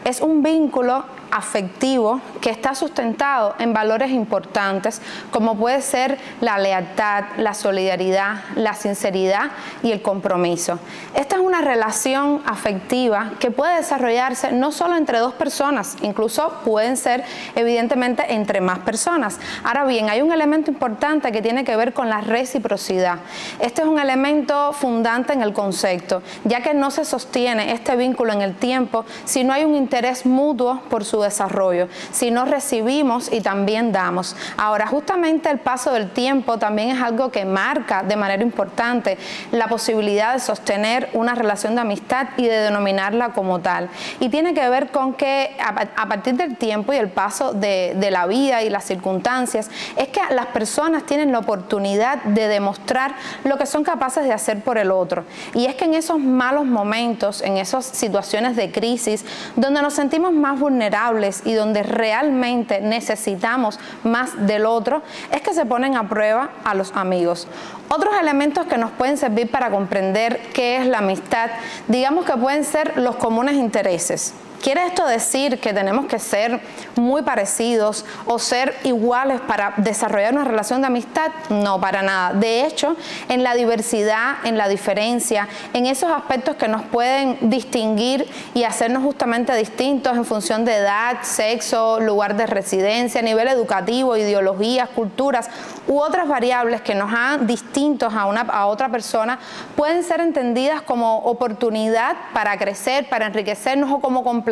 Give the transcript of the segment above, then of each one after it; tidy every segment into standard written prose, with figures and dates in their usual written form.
es un vínculo afectivo que está sustentado en valores importantes como puede ser la lealtad, la solidaridad, la sinceridad y el compromiso. Esta es una relación afectiva que puede desarrollarse no solo entre dos personas, incluso pueden ser evidentemente entre más personas. Ahora bien, hay un elemento importante que tiene que ver con la reciprocidad. Este es un elemento fundante en el concepto, ya que no se sostiene este vínculo en el tiempo si no hay un interés mutuo por su desarrollo, si no recibimos y también damos. Ahora, justamente el paso del tiempo también es algo que marca de manera importante la posibilidad de sostener una relación de amistad y de denominarla como tal. Y tiene que ver con que a partir del tiempo y el paso de la vida y las circunstancias, es que las personas tienen la oportunidad de demostrar lo que son capaces de hacer por el otro. Y es que en esos malos momentos, en esas situaciones de crisis, donde nos sentimos más vulnerables y donde realmente necesitamos más del otro, es que se ponen a prueba a los amigos. Otros elementos que nos pueden servir para comprender qué es la amistad, digamos que pueden ser los comunes intereses. ¿Quiere esto decir que tenemos que ser muy parecidos o ser iguales para desarrollar una relación de amistad? No, para nada. De hecho, en la diversidad, en la diferencia, en esos aspectos que nos pueden distinguir y hacernos justamente distintos en función de edad, sexo, lugar de residencia, nivel educativo, ideologías, culturas u otras variables que nos hagan distintos a otra persona, pueden ser entendidas como oportunidad para crecer, para enriquecernos o como complemento.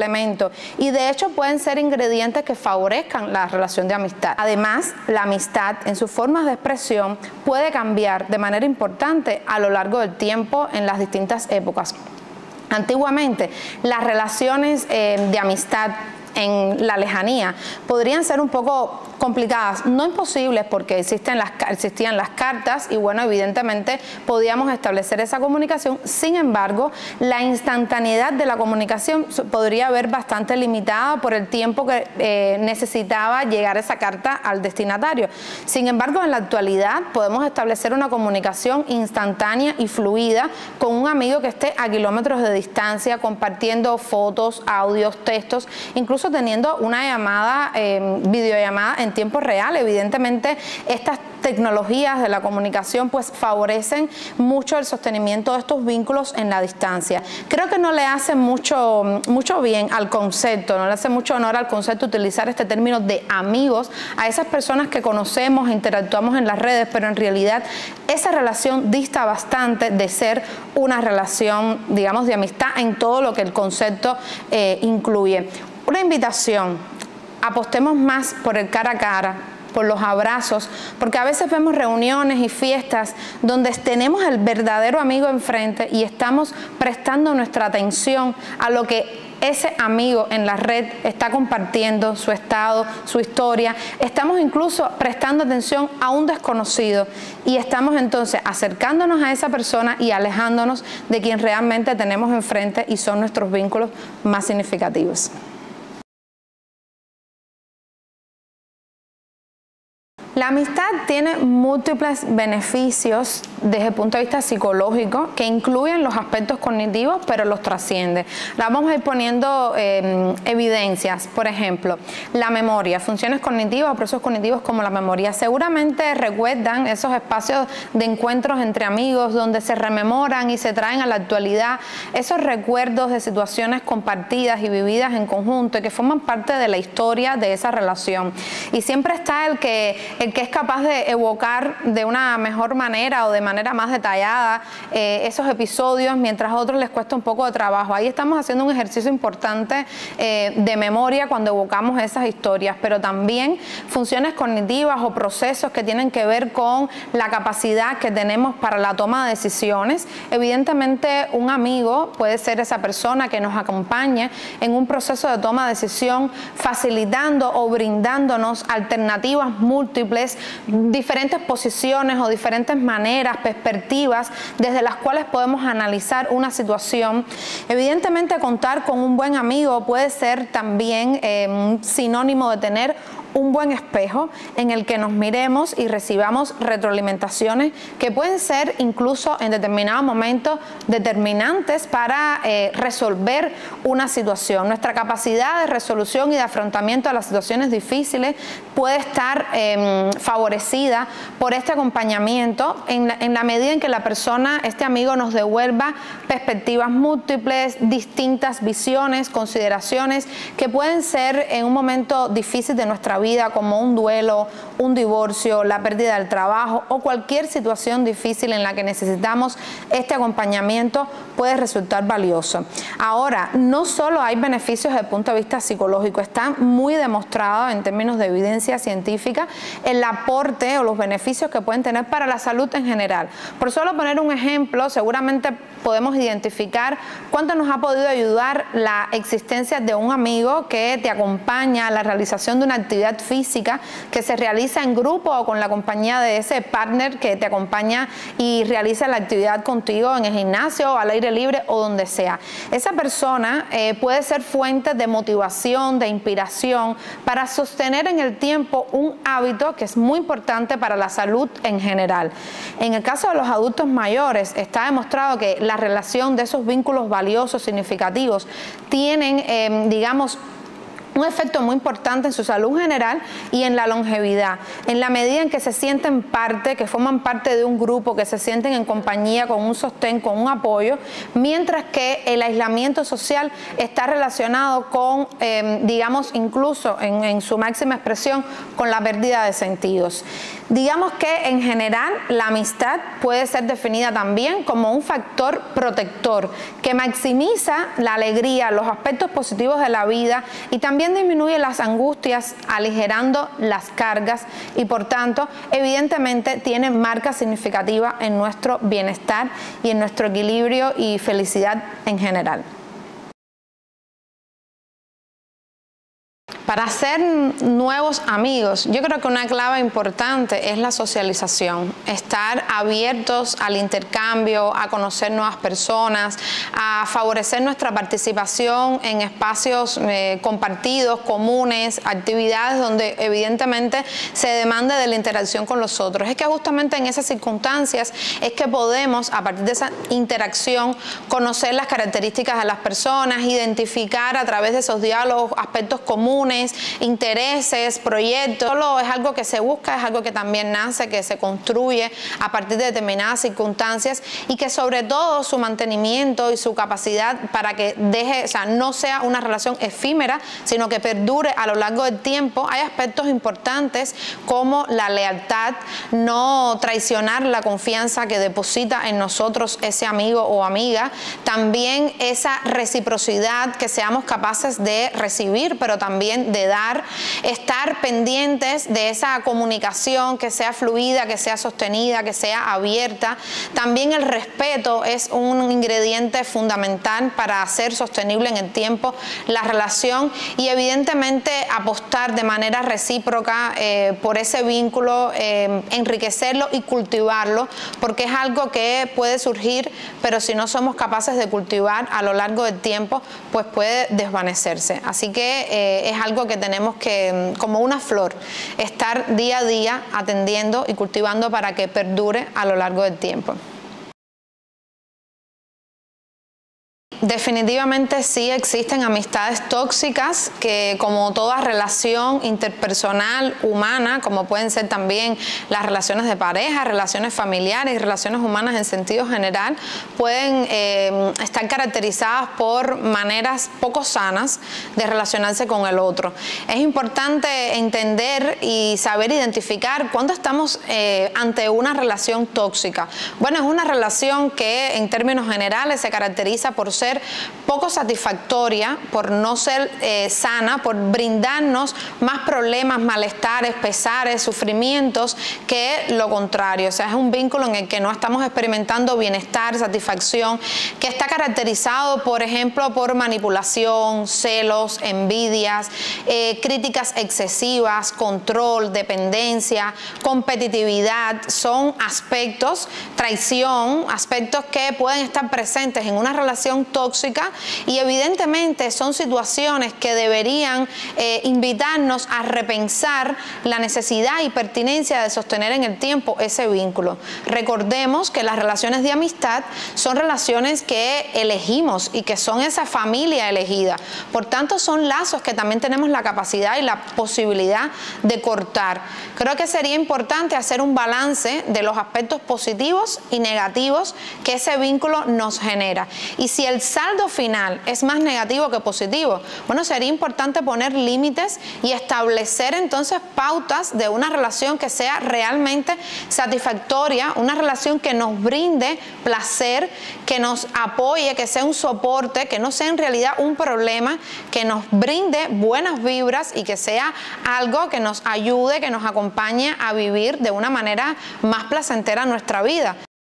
Y de hecho pueden ser ingredientes que favorezcan la relación de amistad. Además, la amistad en sus formas de expresión puede cambiar de manera importante a lo largo del tiempo en las distintas épocas. Antiguamente, las relaciones de amistad en la lejanía podrían ser un poco complicadas, no imposibles porque existían las cartas y bueno, evidentemente podíamos establecer esa comunicación. Sin embargo, la instantaneidad de la comunicación podría haber bastante limitada por el tiempo que necesitaba llegar esa carta al destinatario. Sin embargo, en la actualidad podemos establecer una comunicación instantánea y fluida con un amigo que esté a kilómetros de distancia, compartiendo fotos, audios, textos, incluso teniendo una llamada, videollamada en tiempo real. Evidentemente, estas tecnologías de la comunicación pues favorecen mucho el sostenimiento de estos vínculos en la distancia. Creo que no le hace mucho bien al concepto, no le hace mucho honor al concepto utilizar este término de amigos a esas personas que conocemos, interactuamos en las redes, pero en realidad esa relación dista bastante de ser una relación, digamos, de amistad en todo lo que el concepto incluye. Una invitación: apostemos más por el cara a cara, por los abrazos, porque a veces vemos reuniones y fiestas donde tenemos el verdadero amigo enfrente y estamos prestando nuestra atención a lo que ese amigo en la red está compartiendo, su estado, su historia. Estamos incluso prestando atención a un desconocido y estamos entonces acercándonos a esa persona y alejándonos de quien realmente tenemos enfrente y son nuestros vínculos más significativos. La amistad tiene múltiples beneficios desde el punto de vista psicológico que incluyen los aspectos cognitivos, pero los trasciende. La vamos a ir poniendo evidencias. Por ejemplo, la memoria, funciones cognitivas o procesos cognitivos como la memoria. Seguramente recuerdan esos espacios de encuentros entre amigos donde se rememoran y se traen a la actualidad esos recuerdos de situaciones compartidas y vividas en conjunto y que forman parte de la historia de esa relación. Y siempre está el que es capaz de evocar de una mejor manera o de manera más detallada esos episodios, mientras a otros les cuesta un poco de trabajo. Ahí estamos haciendo un ejercicio importante de memoria cuando evocamos esas historias, pero también funciones cognitivas o procesos que tienen que ver con la capacidad que tenemos para la toma de decisiones. Evidentemente, un amigo puede ser esa persona que nos acompañe en un proceso de toma de decisión, facilitando o brindándonos alternativas múltiples, diferentes posiciones o diferentes maneras, perspectivas desde las cuales podemos analizar una situación. Evidentemente, contar con un buen amigo puede ser también sinónimo de tener un buen espejo en el que nos miremos y recibamos retroalimentaciones que pueden ser incluso en determinados momentos determinantes para resolver una situación. Nuestra capacidad de resolución y de afrontamiento a las situaciones difíciles puede estar favorecida por este acompañamiento en la medida en que la persona, este amigo, nos devuelva perspectivas múltiples, distintas visiones, consideraciones que pueden ser en un momento difícil de nuestra vida, como un duelo, un divorcio, la pérdida del trabajo o cualquier situación difícil en la que necesitamos este acompañamiento, puede resultar valioso. Ahora, no solo hay beneficios desde el punto de vista psicológico, está muy demostrado en términos de evidencia científica el aporte o los beneficios que pueden tener para la salud en general. Por solo poner un ejemplo, seguramente podemos identificar cuánto nos ha podido ayudar la existencia de un amigo que te acompaña a la realización de una actividad física que se realiza en grupo o con la compañía de ese partner que te acompaña y realiza la actividad contigo en el gimnasio o al aire libre o donde sea. Esa persona puede ser fuente de motivación, de inspiración para sostener en el tiempo un hábito que es muy importante para la salud en general. En el caso de los adultos mayores, está demostrado que la relación de esos vínculos valiosos, significativos, tienen, digamos, un efecto muy importante en su salud general y en la longevidad, en la medida en que se sienten parte, que forman parte de un grupo, que se sienten en compañía, con un sostén, con un apoyo, mientras que el aislamiento social está relacionado con, digamos, incluso en su máxima expresión, con la pérdida de sentidos. Digamos que en general la amistad puede ser definida también como un factor protector que maximiza la alegría, los aspectos positivos de la vida y también disminuye las angustias, aligerando las cargas y por tanto evidentemente tiene marca significativa en nuestro bienestar y en nuestro equilibrio y felicidad en general. Para hacer nuevos amigos, yo creo que una clave importante es la socialización, estar abiertos al intercambio, a conocer nuevas personas, a favorecer nuestra participación en espacios compartidos, comunes, actividades donde evidentemente se demande de la interacción con los otros. Es que justamente en esas circunstancias es que podemos, a partir de esa interacción, conocer las características de las personas, identificar a través de esos diálogos aspectos comunes, intereses, proyectos. Solo es algo que se busca, es algo que también nace, que se construye a partir de determinadas circunstancias y que sobre todo su mantenimiento y su capacidad para que deje, o sea, no sea una relación efímera, sino que perdure a lo largo del tiempo. Hay aspectos importantes como la lealtad, no traicionar la confianza que deposita en nosotros ese amigo o amiga, también esa reciprocidad, que seamos capaces de recibir, pero también de dar, estar pendientes de esa comunicación que sea fluida, que sea sostenida, que sea abierta. También el respeto es un ingrediente fundamental para hacer sostenible en el tiempo la relación y evidentemente apostar de manera recíproca por ese vínculo, enriquecerlo y cultivarlo, porque es algo que puede surgir, pero si no somos capaces de cultivar a lo largo del tiempo, pues puede desvanecerse. Así que es algo que tenemos que, como una flor, estar día a día atendiendo y cultivando para que perdure a lo largo del tiempo. Definitivamente sí existen amistades tóxicas que, como toda relación interpersonal humana, como pueden ser también las relaciones de pareja, relaciones familiares y relaciones humanas en sentido general, pueden estar caracterizadas por maneras poco sanas de relacionarse con el otro. Es importante entender y saber identificar cuándo estamos ante una relación tóxica. Bueno, es una relación que en términos generales se caracteriza por ser poco satisfactoria, por no ser sana, por brindarnos más problemas, malestares, pesares, sufrimientos que lo contrario. O sea, es un vínculo en el que no estamos experimentando bienestar, satisfacción, que está caracterizado, por ejemplo, por manipulación, celos, envidias, críticas excesivas, control, dependencia, competitividad. Son aspectos, traición, aspectos que pueden estar presentes en una relación tóxica tóxica, y evidentemente son situaciones que deberían invitarnos a repensar la necesidad y pertinencia de sostener en el tiempo ese vínculo. Recordemos que las relaciones de amistad son relaciones que elegimos y que son esa familia elegida. Por tanto, son lazos que también tenemos la capacidad y la posibilidad de cortar. Creo que sería importante hacer un balance de los aspectos positivos y negativos que ese vínculo nos genera. Y si el saldo final es más negativo que positivo, bueno, sería importante poner límites y establecer entonces pautas de una relación que sea realmente satisfactoria, una relación que nos brinde placer, que nos apoye, que sea un soporte, que no sea en realidad un problema, que nos brinde buenas vibras y que sea algo que nos ayude, que nos acompañe a vivir de una manera más placentera nuestra vida.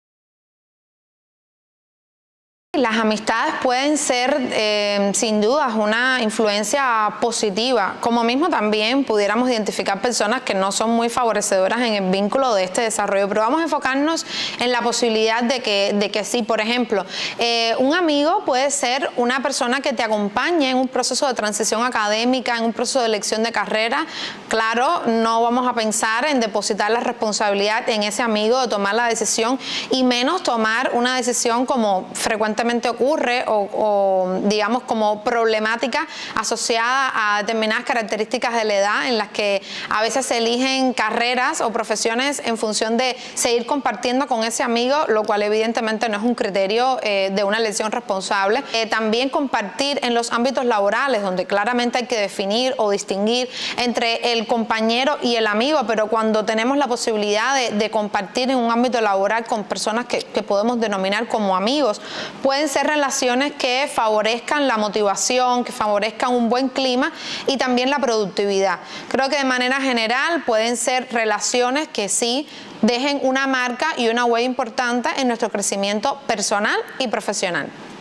Las amistades pueden ser sin dudas una influencia positiva, como mismo también pudiéramos identificar personas que no son muy favorecedoras en el vínculo de este desarrollo, pero vamos a enfocarnos en la posibilidad de que sí. Por ejemplo, un amigo puede ser una persona que te acompañe en un proceso de transición académica, en un proceso de elección de carrera. Claro, no vamos a pensar en depositar la responsabilidad en ese amigo de tomar la decisión, y menos tomar una decisión como frecuentemente ocurre o digamos como problemática asociada a determinadas características de la edad, en las que a veces se eligen carreras o profesiones en función de seguir compartiendo con ese amigo, lo cual evidentemente no es un criterio de una elección responsable. También compartir en los ámbitos laborales, donde claramente hay que definir o distinguir entre el compañero y el amigo, pero cuando tenemos la posibilidad de compartir en un ámbito laboral con personas que podemos denominar como amigos, pueden ser relaciones que favorezcan la motivación, que favorezcan un buen clima y también la productividad. Creo que de manera general pueden ser relaciones que sí dejen una marca y una huella importante en nuestro crecimiento personal y profesional.